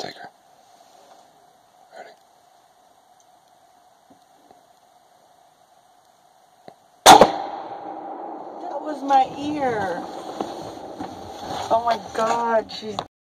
take her. Ready? That was my ear. Oh my God, she's